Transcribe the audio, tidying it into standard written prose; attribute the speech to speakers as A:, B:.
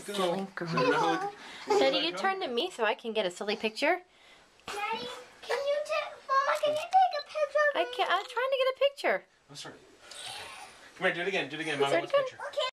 A: Silly girl. Daddy, you turn to me so I can get a silly picture.
B: Daddy, Mama, can you take a picture of me?
A: I'm trying to get a picture.
C: I'm sorry. Okay. Come here, do it again. Do it again. Mama wants a picture.
B: Okay.